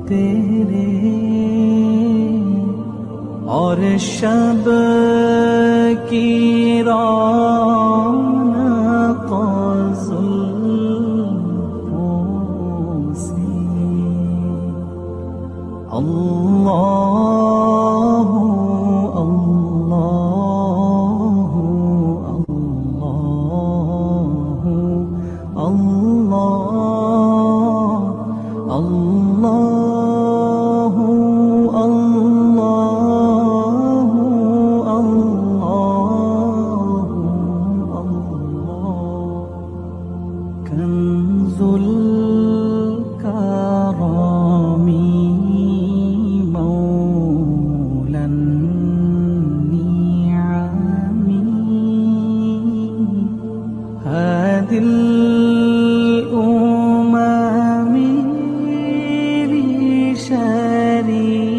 तेरे और शब की रौनक जुल्फों से अल्लाह अल्लाह अल्लाह अल्लाह अल्लाह अल्लाह अल्लाह कंजुल करामी मौलन नियामी हादिल उम्मी शरीफ